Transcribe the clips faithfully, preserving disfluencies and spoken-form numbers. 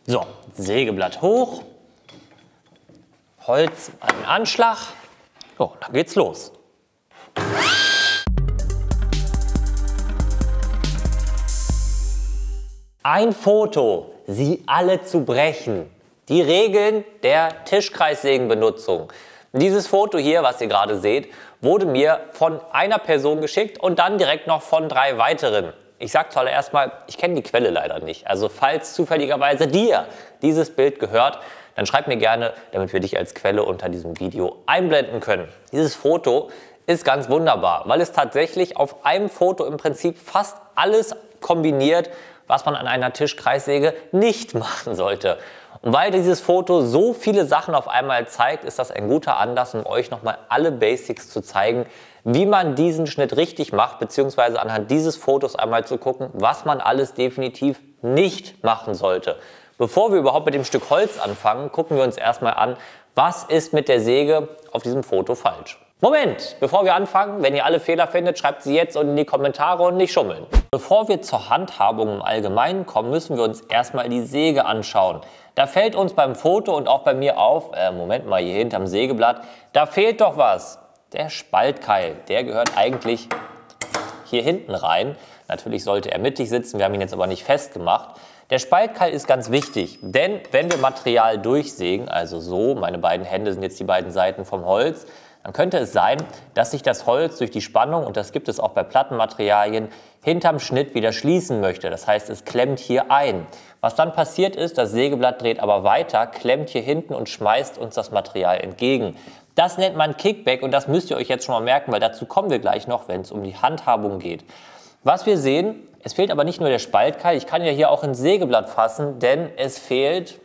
So, Sägeblatt hoch, Holz an den Anschlag. So, dann geht's los. Ein Foto, sie alle zu brechen. Die Regeln der Tischkreissägenbenutzung. Dieses Foto hier, was ihr gerade seht, wurde mir von einer Person geschickt und dann direkt noch von drei weiteren. Ich sage zuallererst mal, ich kenne die Quelle leider nicht. Also falls zufälligerweise dir dieses Bild gehört, dann schreib mir gerne, damit wir dich als Quelle unter diesem Video einblenden können. Dieses Foto ist ganz wunderbar, weil es tatsächlich auf einem Foto im Prinzip fast alles kombiniert, was man an einer Tischkreissäge nicht machen sollte. Und weil dieses Foto so viele Sachen auf einmal zeigt, ist das ein guter Anlass, um euch nochmal alle Basics zu zeigen, wie man diesen Schnitt richtig macht, beziehungsweise anhand dieses Fotos einmal zu gucken, was man alles definitiv nicht machen sollte. Bevor wir überhaupt mit dem Stück Holz anfangen, gucken wir uns erstmal an, was ist mit der Säge auf diesem Foto falsch. Moment, bevor wir anfangen, wenn ihr alle Fehler findet, schreibt sie jetzt unten in die Kommentare und nicht schummeln. Bevor wir zur Handhabung im Allgemeinen kommen, müssen wir uns erstmal die Säge anschauen. Da fällt uns beim Foto und auch bei mir auf, äh, Moment mal, hier hinterm Sägeblatt, da fehlt doch was. Der Spaltkeil, der gehört eigentlich hier hinten rein. Natürlich sollte er mittig sitzen, wir haben ihn jetzt aber nicht festgemacht. Der Spaltkeil ist ganz wichtig, denn wenn wir Material durchsägen, also so, meine beiden Hände sind jetzt die beiden Seiten vom Holz, dann könnte es sein, dass sich das Holz durch die Spannung, und das gibt es auch bei Plattenmaterialien, hinterm Schnitt wieder schließen möchte. Das heißt, es klemmt hier ein. Was dann passiert ist, das Sägeblatt dreht aber weiter, klemmt hier hinten und schmeißt uns das Material entgegen. Das nennt man Kickback und das müsst ihr euch jetzt schon mal merken, weil dazu kommen wir gleich noch, wenn es um die Handhabung geht. Was wir sehen, es fehlt aber nicht nur der Spaltkeil, ich kann ja hier auch ins Sägeblatt fassen, denn es fehlt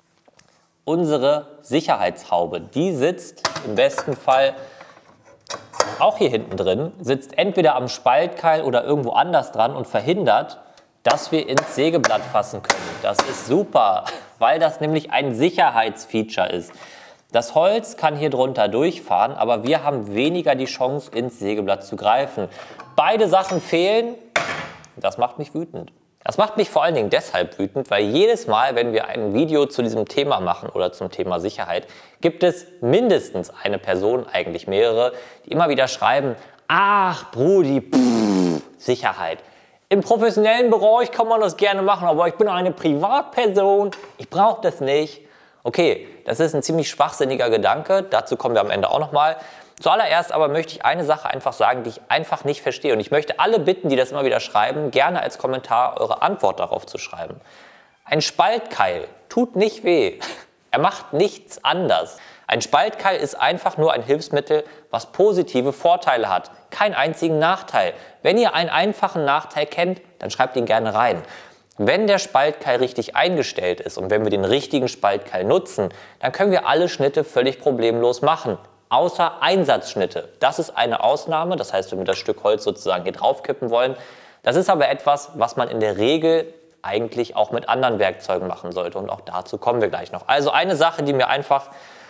unsere Sicherheitshaube. Die sitzt im besten Fall auch hier hinten drin, sitzt entweder am Spaltkeil oder irgendwo anders dran und verhindert, dass wir ins Sägeblatt fassen können. Das ist super, weil das nämlich ein Sicherheitsfeature ist. Das Holz kann hier drunter durchfahren, aber wir haben weniger die Chance, ins Sägeblatt zu greifen. Beide Sachen fehlen, das macht mich wütend. Das macht mich vor allen Dingen deshalb wütend, weil jedes Mal, wenn wir ein Video zu diesem Thema machen oder zum Thema Sicherheit, gibt es mindestens eine Person, eigentlich mehrere, die immer wieder schreiben, ach Brudi, pff, Sicherheit. Im professionellen Bereich kann man das gerne machen, aber ich bin eine Privatperson, ich brauche das nicht. Okay, das ist ein ziemlich schwachsinniger Gedanke, dazu kommen wir am Ende auch nochmal. Zuallererst aber möchte ich eine Sache einfach sagen, die ich einfach nicht verstehe. Und ich möchte alle bitten, die das immer wieder schreiben, gerne als Kommentar eure Antwort darauf zu schreiben. Ein Spaltkeil tut nicht weh. Er macht nichts anders. Ein Spaltkeil ist einfach nur ein Hilfsmittel, was positive Vorteile hat. Keinen einzigen Nachteil. Wenn ihr einen einfachen Nachteil kennt, dann schreibt ihn gerne rein. Wenn der Spaltkeil richtig eingestellt ist und wenn wir den richtigen Spaltkeil nutzen, dann können wir alle Schnitte völlig problemlos machen. Außer Einsatzschnitte. Das ist eine Ausnahme, das heißt, wenn wir das Stück Holz sozusagen hier draufkippen wollen. Das ist aber etwas, was man in der Regel eigentlich auch mit anderen Werkzeugen machen sollte und auch dazu kommen wir gleich noch. Also eine Sache, die mir einfach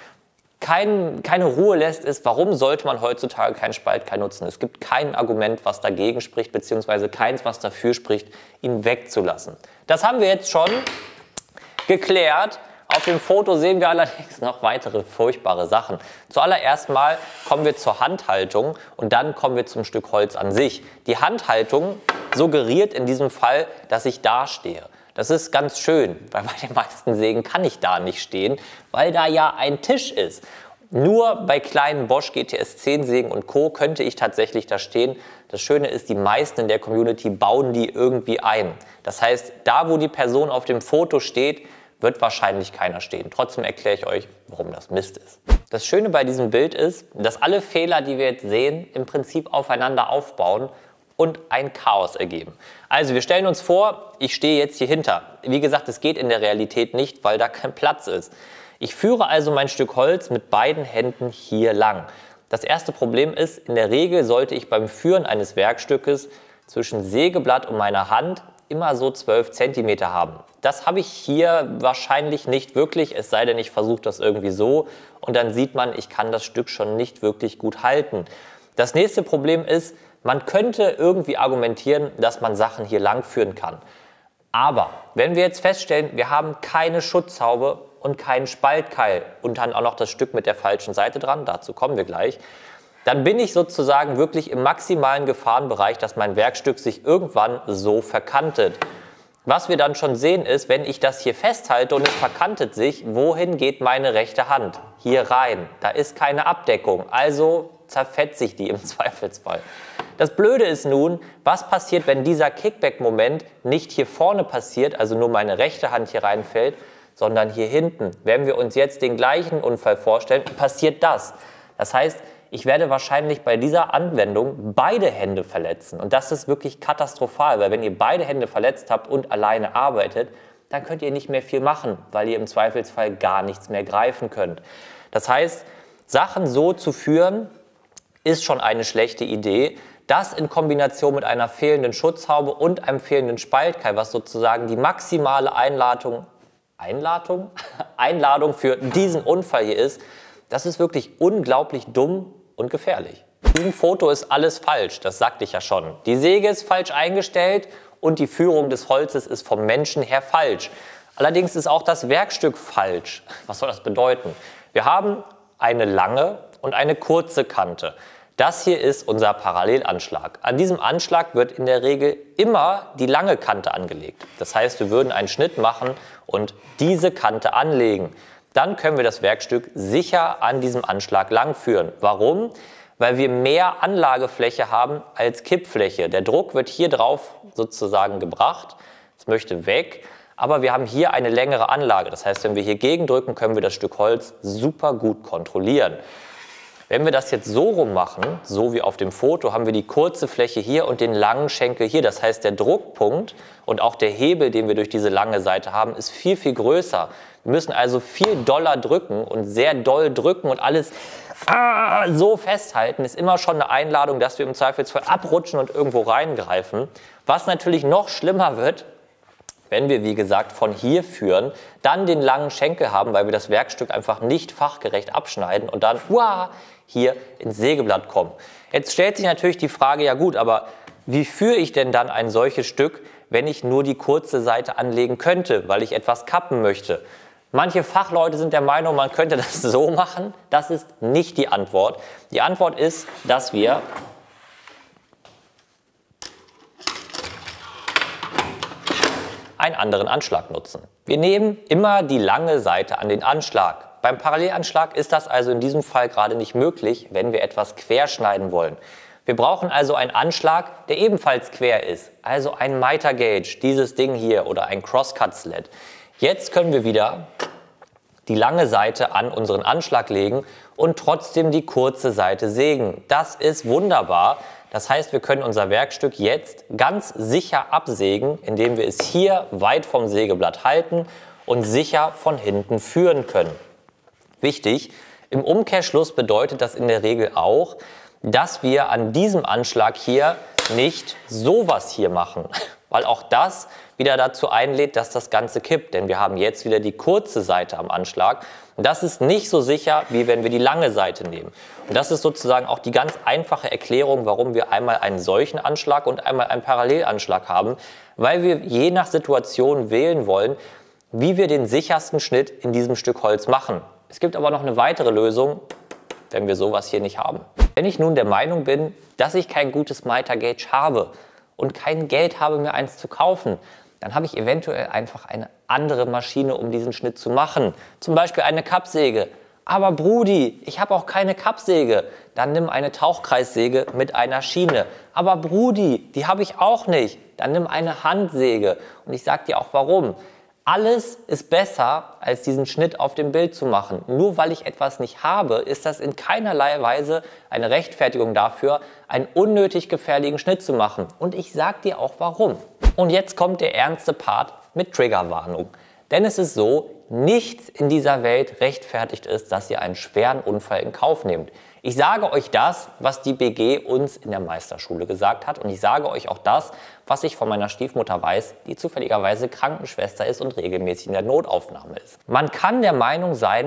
kein, keine Ruhe lässt, ist, warum sollte man heutzutage keinen Spaltkeil nutzen? Es gibt kein Argument, was dagegen spricht, beziehungsweise keins, was dafür spricht, ihn wegzulassen. Das haben wir jetzt schon geklärt. Auf dem Foto sehen wir allerdings noch weitere furchtbare Sachen. Zuallererst mal kommen wir zur Handhaltung und dann kommen wir zum Stück Holz an sich. Die Handhaltung suggeriert in diesem Fall, dass ich da stehe. Das ist ganz schön, weil bei den meisten Sägen kann ich da nicht stehen, weil da ja ein Tisch ist. Nur bei kleinen Bosch G T S zehn Sägen und Co. könnte ich tatsächlich da stehen. Das Schöne ist, die meisten in der Community bauen die irgendwie ein. Das heißt, da wo die Person auf dem Foto steht, wird wahrscheinlich keiner stehen. Trotzdem erkläre ich euch, warum das Mist ist. Das Schöne bei diesem Bild ist, dass alle Fehler, die wir jetzt sehen, im Prinzip aufeinander aufbauen und ein Chaos ergeben. Also wir stellen uns vor, ich stehe jetzt hier hinter. Wie gesagt, es geht in der Realität nicht, weil da kein Platz ist. Ich führe also mein Stück Holz mit beiden Händen hier lang. Das erste Problem ist, in der Regel sollte ich beim Führen eines Werkstückes zwischen Sägeblatt und meiner Hand immer so zwölf Zentimeter haben. Das habe ich hier wahrscheinlich nicht wirklich, es sei denn, ich versuche das irgendwie so und dann sieht man, ich kann das Stück schon nicht wirklich gut halten. Das nächste Problem ist, man könnte irgendwie argumentieren, dass man Sachen hier lang führen kann. Aber wenn wir jetzt feststellen, wir haben keine Schutzhaube und keinen Spaltkeil und dann auch noch das Stück mit der falschen Seite dran, dazu kommen wir gleich, dann bin ich sozusagen wirklich im maximalen Gefahrenbereich, dass mein Werkstück sich irgendwann so verkantet. Was wir dann schon sehen ist, wenn ich das hier festhalte und es verkantet sich, wohin geht meine rechte Hand? Hier rein. Da ist keine Abdeckung, also zerfetzt sich die im Zweifelsfall. Das Blöde ist nun, was passiert, wenn dieser Kickback-Moment nicht hier vorne passiert, also nur meine rechte Hand hier reinfällt, sondern hier hinten. Wenn wir uns jetzt den gleichen Unfall vorstellen, passiert das. Das heißt, ich werde wahrscheinlich bei dieser Anwendung beide Hände verletzen. Und das ist wirklich katastrophal, weil wenn ihr beide Hände verletzt habt und alleine arbeitet, dann könnt ihr nicht mehr viel machen, weil ihr im Zweifelsfall gar nichts mehr greifen könnt. Das heißt, Sachen so zu führen, ist schon eine schlechte Idee. Das in Kombination mit einer fehlenden Schutzhaube und einem fehlenden Spaltkeil, was sozusagen die maximale Einladung, Einladung? Einladung für diesen Unfall hier ist, das ist wirklich unglaublich dumm und gefährlich. In diesem Foto ist alles falsch, das sagte ich ja schon. Die Säge ist falsch eingestellt und die Führung des Holzes ist vom Menschen her falsch. Allerdings ist auch das Werkstück falsch. Was soll das bedeuten? Wir haben eine lange und eine kurze Kante. Das hier ist unser Parallelanschlag. An diesem Anschlag wird in der Regel immer die lange Kante angelegt. Das heißt, wir würden einen Schnitt machen und diese Kante anlegen. Dann können wir das Werkstück sicher an diesem Anschlag lang führen. Warum? Weil wir mehr Anlagefläche haben als Kippfläche. Der Druck wird hier drauf sozusagen gebracht. Es möchte weg. Aber wir haben hier eine längere Anlage. Das heißt, wenn wir hier gegendrücken, können wir das Stück Holz super gut kontrollieren. Wenn wir das jetzt so rum machen, so wie auf dem Foto, haben wir die kurze Fläche hier und den langen Schenkel hier. Das heißt, der Druckpunkt und auch der Hebel, den wir durch diese lange Seite haben, ist viel, viel größer. Wir müssen also viel doller drücken und sehr doll drücken und alles ah, so festhalten. Ist immer schon eine Einladung, dass wir im Zweifelsfall abrutschen und irgendwo reingreifen. Was natürlich noch schlimmer wird, wenn wir, wie gesagt, von hier führen, dann den langen Schenkel haben, weil wir das Werkstück einfach nicht fachgerecht abschneiden und dann uah, hier ins Sägeblatt kommen. Jetzt stellt sich natürlich die Frage, ja gut, aber wie führe ich denn dann ein solches Stück, wenn ich nur die kurze Seite anlegen könnte, weil ich etwas kappen möchte? Manche Fachleute sind der Meinung, man könnte das so machen. Das ist nicht die Antwort. Die Antwort ist, dass wir einen anderen Anschlag nutzen. Wir nehmen immer die lange Seite an den Anschlag. Beim Parallelanschlag ist das also in diesem Fall gerade nicht möglich, wenn wir etwas querschneiden wollen. Wir brauchen also einen Anschlag, der ebenfalls quer ist, also ein Miter Gauge, dieses Ding hier oder ein Crosscut Sled. Jetzt können wir wieder die lange Seite an unseren Anschlag legen und trotzdem die kurze Seite sägen. Das ist wunderbar. Das heißt, wir können unser Werkstück jetzt ganz sicher absägen, indem wir es hier weit vom Sägeblatt halten und sicher von hinten führen können. Wichtig, im Umkehrschluss bedeutet das in der Regel auch, dass wir an diesem Anschlag hier nicht sowas hier machen, weil auch das wieder dazu einlädt, dass das Ganze kippt, denn wir haben jetzt wieder die kurze Seite am Anschlag und das ist nicht so sicher, wie wenn wir die lange Seite nehmen. Und das ist sozusagen auch die ganz einfache Erklärung, warum wir einmal einen solchen Anschlag und einmal einen Parallelanschlag haben, weil wir je nach Situation wählen wollen, wie wir den sichersten Schnitt in diesem Stück Holz machen. Es gibt aber noch eine weitere Lösung, wenn wir sowas hier nicht haben. Wenn ich nun der Meinung bin, dass ich kein gutes Miter Gauge habe und kein Geld habe, mir eins zu kaufen, dann habe ich eventuell einfach eine andere Maschine, um diesen Schnitt zu machen. Zum Beispiel eine Kappsäge. Aber Brudi, ich habe auch keine Kappsäge. Dann nimm eine Tauchkreissäge mit einer Schiene. Aber Brudi, die habe ich auch nicht. Dann nimm eine Handsäge. Und ich sage dir auch warum. Alles ist besser, als diesen Schnitt auf dem Bild zu machen. Nur weil ich etwas nicht habe, ist das in keinerlei Weise eine Rechtfertigung dafür, einen unnötig gefährlichen Schnitt zu machen. Und ich sage dir auch warum. Und jetzt kommt der ernste Part mit Triggerwarnung. Denn es ist so, nichts in dieser Welt rechtfertigt ist, dass ihr einen schweren Unfall in Kauf nehmt. Ich sage euch das, was die B G uns in der Meisterschule gesagt hat und ich sage euch auch das, was ich von meiner Stiefmutter weiß, die zufälligerweise Krankenschwester ist und regelmäßig in der Notaufnahme ist. Man kann der Meinung sein,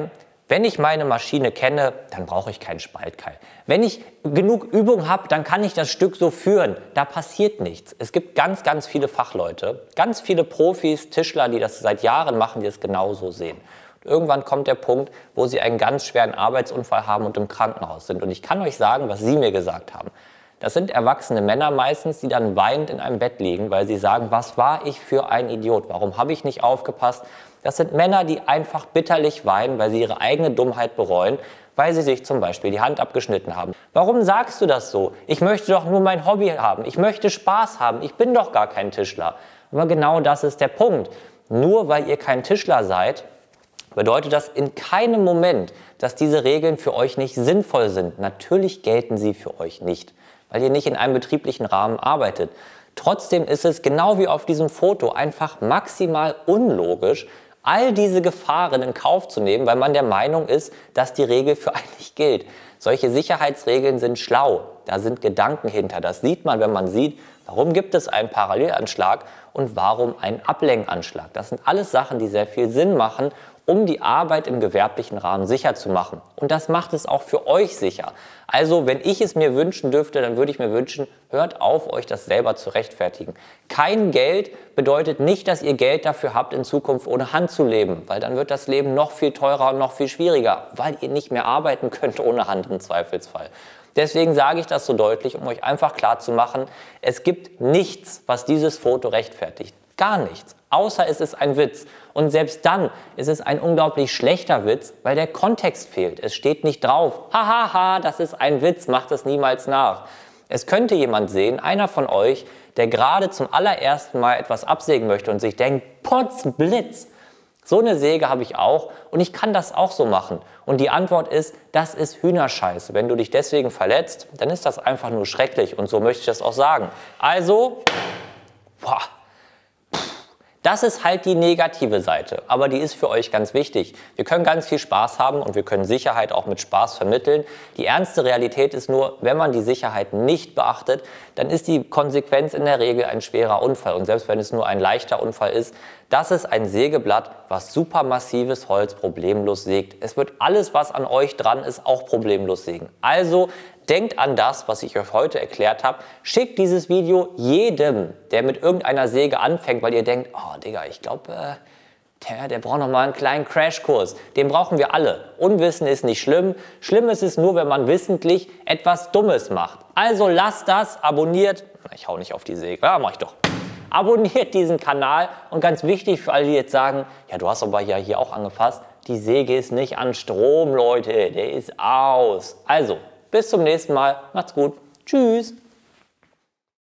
Wenn ich meine Maschine kenne, dann brauche ich keinen Spaltkeil. Wenn ich genug Übung habe, dann kann ich das Stück so führen. Da passiert nichts. Es gibt ganz, ganz viele Fachleute, ganz viele Profis, Tischler, die das seit Jahren machen, die es genauso sehen. Und irgendwann kommt der Punkt, wo sie einen ganz schweren Arbeitsunfall haben und im Krankenhaus sind. Und ich kann euch sagen, was sie mir gesagt haben. Das sind erwachsene Männer meistens, die dann weinend in einem Bett liegen, weil sie sagen, was war ich für ein Idiot? Warum habe ich nicht aufgepasst? Das sind Männer, die einfach bitterlich weinen, weil sie ihre eigene Dummheit bereuen, weil sie sich zum Beispiel die Hand abgeschnitten haben. Warum sagst du das so? Ich möchte doch nur mein Hobby haben. Ich möchte Spaß haben. Ich bin doch gar kein Tischler. Aber genau das ist der Punkt. Nur weil ihr kein Tischler seid, bedeutet das in keinem Moment, dass diese Regeln für euch nicht sinnvoll sind. Natürlich gelten sie für euch nicht, weil ihr nicht in einem betrieblichen Rahmen arbeitet. Trotzdem ist es genau wie auf diesem Foto einfach maximal unlogisch, all diese Gefahren in Kauf zu nehmen, weil man der Meinung ist, dass die Regel für einen nicht gilt. Solche Sicherheitsregeln sind schlau, da sind Gedanken hinter. Das sieht man, wenn man sieht, warum gibt es einen Parallelanschlag und warum einen Ablenkanschlag. Das sind alles Sachen, die sehr viel Sinn machen, um die Arbeit im gewerblichen Rahmen sicher zu machen. Und das macht es auch für euch sicher. Also, wenn ich es mir wünschen dürfte, dann würde ich mir wünschen, hört auf, euch das selber zu rechtfertigen. Kein Geld bedeutet nicht, dass ihr Geld dafür habt, in Zukunft ohne Hand zu leben, weil dann wird das Leben noch viel teurer und noch viel schwieriger, weil ihr nicht mehr arbeiten könnt ohne Hand im Zweifelsfall. Deswegen sage ich das so deutlich, um euch einfach klarzumachen, es gibt nichts, was dieses Foto rechtfertigt. Gar nichts. Außer es ist ein Witz. Und selbst dann ist es ein unglaublich schlechter Witz, weil der Kontext fehlt. Es steht nicht drauf, hahaha, ha, ha, das ist ein Witz, macht es niemals nach. Es könnte jemand sehen, einer von euch, der gerade zum allerersten Mal etwas absägen möchte und sich denkt, Potzblitz, so eine Säge habe ich auch und ich kann das auch so machen. Und die Antwort ist, das ist Hühnerscheiße. Wenn du dich deswegen verletzt, dann ist das einfach nur schrecklich und so möchte ich das auch sagen. Also, boah. Das ist halt die negative Seite, aber die ist für euch ganz wichtig. Wir können ganz viel Spaß haben und wir können Sicherheit auch mit Spaß vermitteln. Die ernste Realität ist nur, wenn man die Sicherheit nicht beachtet, dann ist die Konsequenz in der Regel ein schwerer Unfall. Und selbst wenn es nur ein leichter Unfall ist, das ist ein Sägeblatt, was supermassives Holz problemlos sägt. Es wird alles, was an euch dran ist, auch problemlos sägen. Also denkt an das, was ich euch heute erklärt habe. Schickt dieses Video jedem, der mit irgendeiner Säge anfängt, weil ihr denkt, oh Digga, ich glaube, äh, der, der braucht noch mal einen kleinen Crashkurs. Den brauchen wir alle. Unwissen ist nicht schlimm. Schlimm ist es nur, wenn man wissentlich etwas Dummes macht. Also lasst das, abonniert. Ich hau nicht auf die Säge. Ja, mach ich doch. Abonniert diesen Kanal und ganz wichtig für alle, die jetzt sagen, ja, du hast aber ja hier auch angefasst, die Säge ist nicht an Strom, Leute, der ist aus. Also, bis zum nächsten Mal, macht's gut, tschüss.